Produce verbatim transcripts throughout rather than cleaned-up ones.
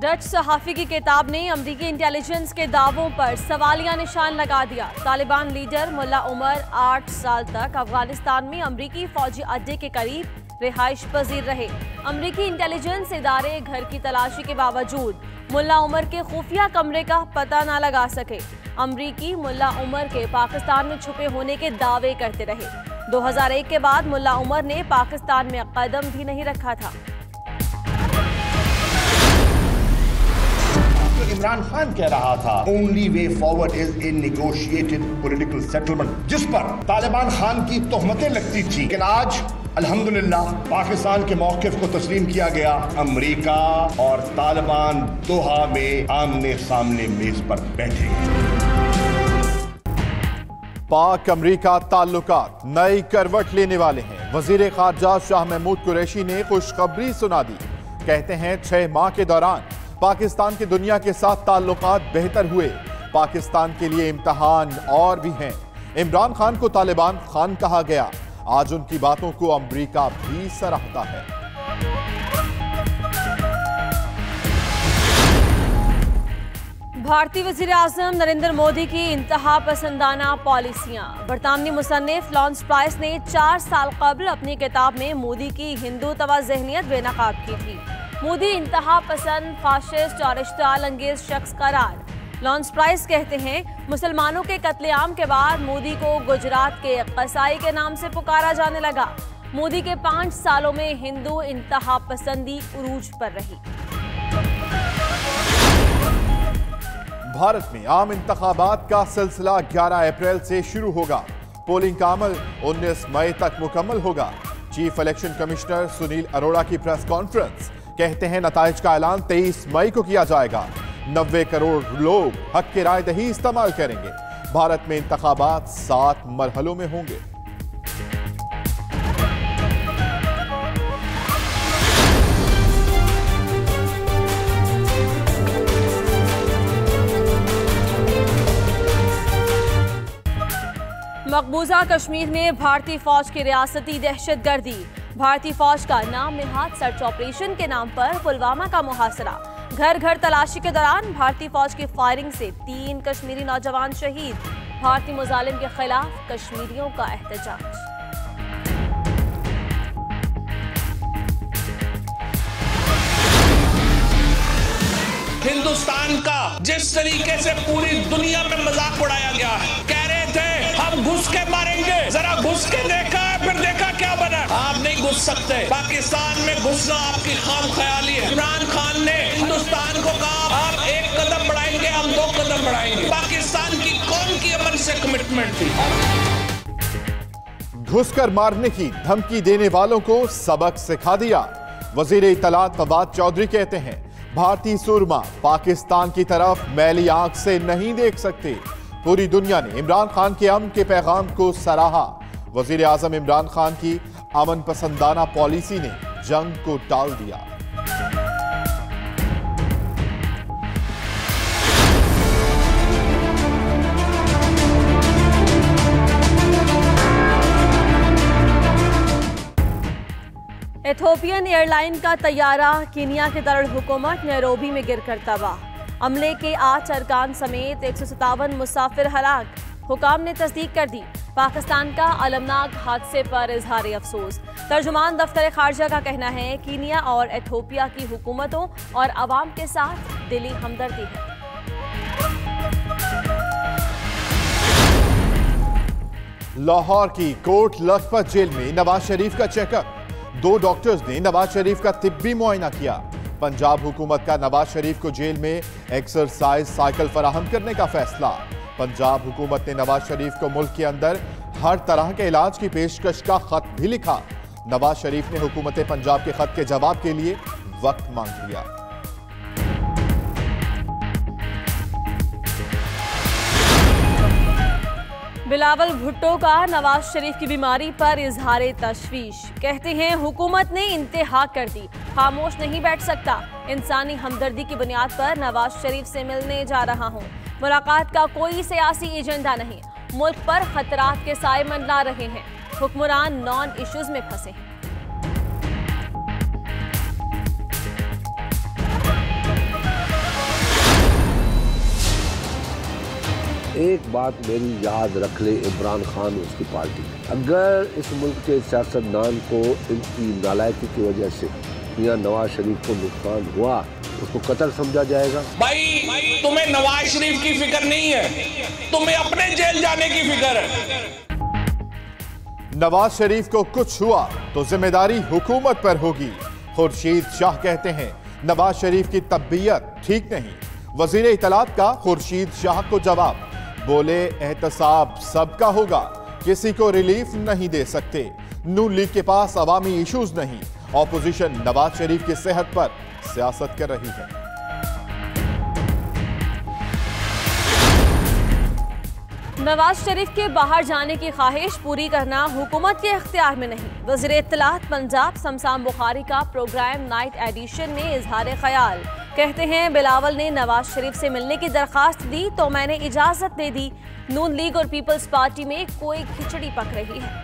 Dutch सहाफ़ी की किताब ने अमरीकी इंटेलिजेंस के दावों पर सवालिया निशान लगा दिया। तालिबान लीडर मुल्ला उमर आठ साल तक अफगानिस्तान में अमरीकी फौजी अड्डे के करीब रिहाइश पजीर रहे। अमरीकी इंटेलिजेंस इदारे घर की तलाशी के बावजूद मुल्ला उमर के खुफिया कमरे का पता न लगा सके। अमरीकी मुल्ला उमर के पाकिस्तान में छुपे होने के दावे करते रहे। दो हज़ार एक के बाद मुल्ला उमर ने पाकिस्तान में कदम भी नहीं रखा था। इमरान खान कह रहा था only way forward is in negotiated political settlement, जिस पर तालिबान खान की तोहमतें लगती थी। लेकिन आज अल्हम्दुलिल्लाह पाकिस्तान के मौक़िफ़ को तस्लीम किया गया। अमेरिका और तालिबान दोहा में आमने सामने मेज पर बैठे। पाक अमरीका ताल्लुकात नई करवट लेने वाले हैं। वजीर खारजा शाह महमूद कुरैशी ने खुशखबरी सुना दी। कहते हैं छह माह के दौरान पाकिस्तान की दुनिया के साथ ताल्लुकात बेहतर हुए। पाकिस्तान के लिए इम्तिहान और भी हैं। इमरान खान को तालिबान खान कहा गया। आज उनकी बातों को अमेरिका भी सराहता है। भारतीय वज़ीर आज़म नरेंद्र मोदी की इंतहा पसंदाना पॉलिसियां। बरतानवी मुसन्निफ लॉन्स प्राइस ने चार साल कबल अपनी किताब में मोदी की हिंदू तवा ज़हनियत बेनकाब की थी। मोदी इंतहा पसंद, फाशिस्ट और इश्तिआल अंगेज शख्स करार। लॉन्स प्राइस कहते हैं मुसलमानों के कत्लेआम के बाद मोदी को गुजरात के कसाई के नाम से पुकारा जाने लगा। मोदी के पांच सालों में हिंदू इंतहा पसंदी उरूज पर रही। भारत में आम इंतखाबात का सिलसिला ग्यारह अप्रैल से शुरू होगा। पोलिंग का अमल उन्नीस मई तक मुकम्मल होगा। Chief election commissioner Sunil Arora की प्रेस कॉन्फ्रेंस। कहते हैं नताइज का ऐलान तेईस मई को किया जाएगा। नब्बे करोड़ लोग हक की राय दही इस्तेमाल करेंगे। भारत में इंतखाबात सात मरहलों में होंगे। मकबूजा कश्मीर में भारतीय फौज की रियासती दहशतगर्दी। भारतीय फौज का नाम निहाद सर्च ऑपरेशन के नाम पर पुलवामा का मुहासरा। घर घर तलाशी के दौरान भारतीय फौज की फायरिंग से तीन कश्मीरी नौजवान शहीद। भारतीय मुजालिम के खिलाफ कश्मीरियों का एहतजाज। हिंदुस्तान का जिस तरीके से पूरी दुनिया में मजाक उड़ाया गया है, कह रहे थे हम घुस के मारेंगे, जरा घुस के देखा है, फिर देखा क्या बना। आप नहीं घुस सकते। पाकिस्तान में घुसना आपकी खाम ख्याली है। इमरान खान ने हिंदुस्तान को कहा आप एक कदम बढ़ाएंगे, हम दो कदम बढ़ाएंगे। पाकिस्तान की कौन की अमन से कमिटमेंट थी। घुसकर मारने की धमकी देने वालों को सबक सिखा दिया। वजीर इत्तलात फवाद चौधरी कहते हैं भारतीय सुरमा पाकिस्तान की तरफ मैली आंख से नहीं देख सकते। पूरी दुनिया ने इमरान खान के अमन के पैगाम को सराहा। वजीर आजम इमरान खान की अमन पसंदाना पॉलिसी ने जंग को टाल दिया। इथोपियन एयरलाइन का तैयारा कीनिया के दारुल-हुकूमत नैरोबी में गिरकर तबाह। अमले के आठ अरकान समेत एक सौ सत्तावन मुसाफिर हलाक। हुकाम ने तस्दीक कर दी। पाकिस्तान का अलमनाक हादसे पर इजहार अफसोस। तर्जुमान दफ्तर खारजा का कहना है कीनिया और इथोपिया की हुकूमतों और अवाम के साथ दिली हमदर्दी है। लाहौर की कोट लखपत जेल में नवाज शरीफ का चेकअप। दो डॉक्टर्स ने नवाज शरीफ का तिब्बी मुआयना किया। पंजाब हुकूमत का नवाज शरीफ को जेल में एक्सरसाइज साइकिल फराहम करने का फैसला। पंजाब हुकूमत ने नवाज शरीफ को मुल्क के अंदर हर तरह के इलाज की पेशकश का खत भी लिखा। नवाज शरीफ ने हुकूमत पंजाब के खत के जवाब के लिए वक्त मांग लिया। बिलावल भुट्टो का नवाज शरीफ की बीमारी पर इजहार तशवीश। कहते हैं हुकूमत ने इंतहा कर दी, खामोश नहीं बैठ सकता। इंसानी हमदर्दी की बुनियाद पर नवाज शरीफ से मिलने जा रहा हूँ। मुलाकात का कोई सियासी एजेंडा नहीं। मुल्क पर खतरात के साए मंडरा रहे हैं। हुक्मरान नॉन इश्यूज में फंसे हैं। एक बात मेरी याद रख ले इमरान खान उसकी पार्टी, अगर इस मुल्क के सियासतदान को इनकी नालायकी की वजह से मियां नवाज शरीफ को नुकसान हुआ, उसको कत्ल समझा जाएगा। भाई तुम्हें नवाज शरीफ की फिक्र नहीं है, तुम्हें अपने जेल जाने की फिक्र है। नवाज शरीफ को कुछ हुआ तो जिम्मेदारी हुकूमत पर होगी। खुर्शीद शाह कहते हैं नवाज शरीफ की तबीयत ठीक नहीं। वजीर इत्तलात का खुर्शीद शाह को जवाब, बोले एहतसाब सबका होगा, किसी को रिलीफ नहीं दे सकते। नून लीग के पास अवामी इश्यूज नहीं। ऑपोजिशन नवाज शरीफ की सेहत पर सियासत कर रही है। नवाज शरीफ के बाहर जाने की ख्वाहिश पूरी करना हुकूमत के इख्तियार में नहीं। वज़ीर इत्तलात पंजाब शमशान बुखारी का प्रोग्राम नाइट एडिशन में इजहार ख्याल, कहते हैं बिलावल ने नवाज शरीफ से मिलने की दरखास्त दी तो मैंने इजाजत दे दी। नून लीग और पीपल्स पार्टी में कोई खिचड़ी पक रही है।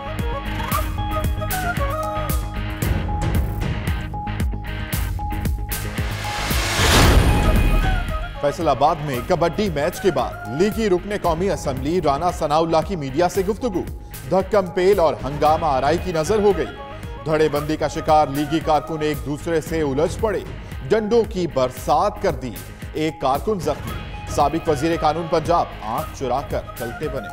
फैसलाबाद में कबड्डी मैच के बाद लीगी रुकने कौमी असम्बली राना सनाउल्लाह की मीडिया से गुफ्तगू, धक्कम पेल और हंगामा आराई की नजर हो गई। धड़ेबंदी का शिकार लीगी कारकुन एक दूसरे से उलझ पड़े, डंडों की बरसात कर दी, एक कारकुन जख्मी। साबिक वजीर कानून पंजाब आंख चुराकर चलते बने।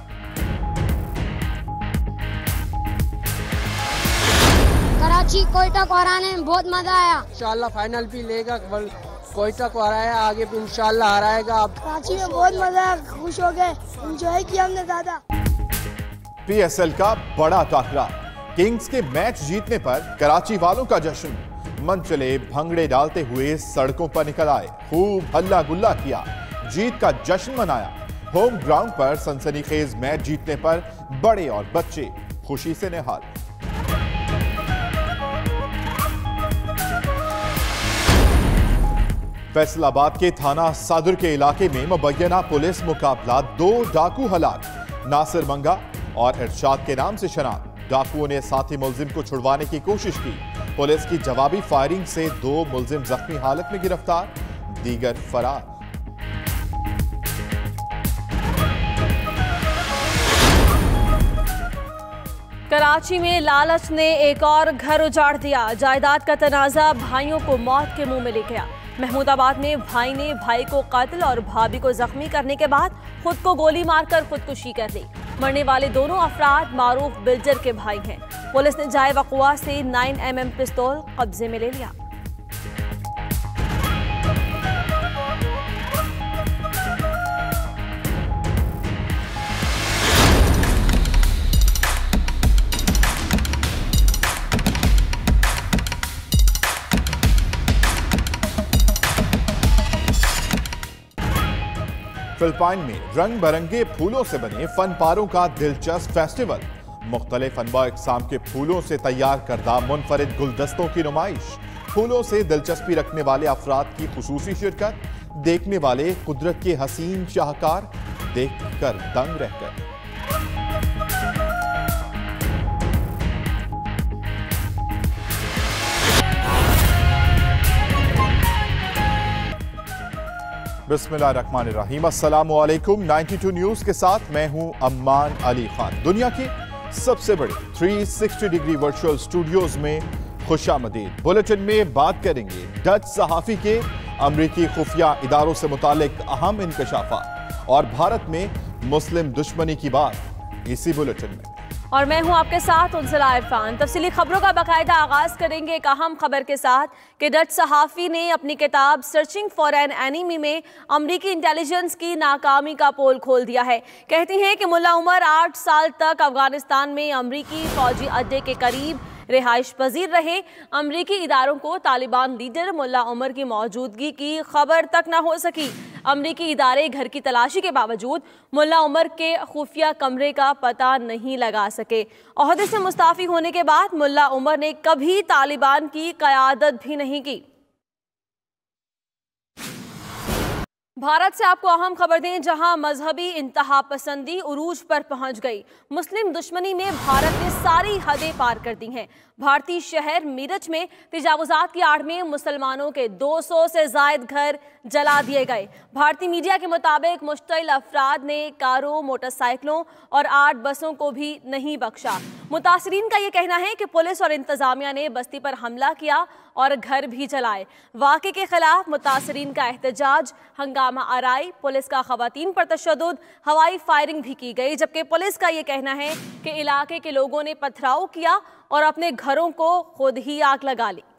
कराची कोयटा को हराने में बहुत मजा आया। इंशाल्लाह फाइनल भी लेगा, कोयटा को हराया, आगे भी इंशाल्लाह हराएगा। कराची में बहुत मजा आया, खुश हो गए, एंजॉय किया हमने ज्यादा। पीएसएल का बड़ा टाकरा, किंग्स के मैच जीतने पर कराची वालों का जश्न। मनचले भंगड़े डालते हुए सड़कों पर निकल आए, खूब हल्ला गुल्ला किया, जीत का जश्न मनाया। होम ग्राउंड पर सनसनीखेज मैच जीतने पर बड़े और बच्चे खुशी से निहाल। फैसलाबाद के थाना सादुर के इलाके में मुबैना पुलिस मुकाबला, दो डाकू हलाक, नासिर मंगा और इरशाद के नाम से शनाख्त। डाकुओं ने साथी मुलजिम को छुड़वाने की कोशिश की, पुलिस की जवाबी फायरिंग से दो मुलजिम जख्मी हालत में गिरफ्तार, दीगर फरार। कराची में लालच ने एक और घर उजाड़ दिया, जायदाद का तनाजा भाइयों को मौत के मुंह में ले गया। महमूदाबाद में भाई ने भाई को कत्ल और भाभी को जख्मी करने के बाद खुद को गोली मारकर खुदकुशी कर ली। मरने वाले दोनों अफराद मारूफ बिल्जर के भाई हैं। पुलिस ने जाए वक़ुआ से नाइन एम एम पिस्तौल कब्जे में ले लिया। फिलिपाइन में रंग बिरंगे फूलों से बने फन पारों का दिलचस्प फेस्टिवल, मुख्तलिफ अनवा इकसाम के फूलों से तैयार करदा मुनफरिद गुलदस्तों की नुमाइश, फूलों से दिलचस्पी रखने वाले अफराद की खुसूसी शिरकत, देखने वाले कुदरत के हसीन शाहकार देखकर दंग रहकर। बिस्मिल्लाहिर्रहमानिर्रहीम, अस्सलामु अलैकुम। बानवे न्यूज के साथ मैं हूं अम्मान अली खान। दुनिया की सबसे बड़े तीन सौ साठ डिग्री वर्चुअल स्टूडियोज में खुशामदीद। बुलेटिन में बात करेंगे डच सहाफी के अमरीकी खुफिया इदारों से मुतालिक अहम इंकशाफात और भारत में मुस्लिम दुश्मनी की बात इसी बुलेटिन में। और मैं हूं आपके साथ उनसला इरफान। तफसीली खबरों का बाकायदा आगाज करेंगे एक अहम खबर के साथ कि डच सहाफ़ी ने अपनी किताब सर्चिंग फॉर एन एनिमी में अमरीकी इंटेलिजेंस की नाकामी का पोल खोल दिया है। कहती हैं कि मुल्ला उमर आठ साल तक अफगानिस्तान में अमरीकी फौजी अड्डे के करीब रिहाइश पजीर रहे। अमरीकी इदारों को तालिबान लीडर मुल्ला उमर की मौजूदगी की खबर तक न हो सकी। अमरीकी इदारे घर की तलाशी के बावजूद मुल्ला उमर के खुफिया कमरे का पता नहीं लगा सके। ओहदे से मुस्ताफी होने के बाद मुल्ला उमर ने कभी तालिबान की क़यादत भी नहीं की। भारत से आपको अहम खबर दें, जहां मजहबी इंतहा पसंदी उरूज पर पहुंच गई। मुस्लिम दुश्मनी में भारत ने सारी हदें पार कर दी हैं। भारतीय शहर मीरठ में तजावुजात की आड़ में मुसलमानों के दो सौ से जायद घर जला दिए गए। भारतीय मीडिया के मुताबिक मुश्तिल अफराद ने कारों, मोटरसाइकिलों और आठ बसों को भी नहीं बख्शा। मुतासरीन का यह कहना है कि पुलिस और इंतजामिया ने बस्ती पर हमला किया और घर भी जलाए। वाक़े के खिलाफ मुतासरीन का एहतजाज, हंगामा आराई, पुलिस का खवातीन पर तशद्दुद, हवाई फायरिंग भी की गई। जबकि पुलिस का यह कहना है कि इलाके के लोगों ने पथराव किया और अपने घरों को खुद ही आग लगा ली।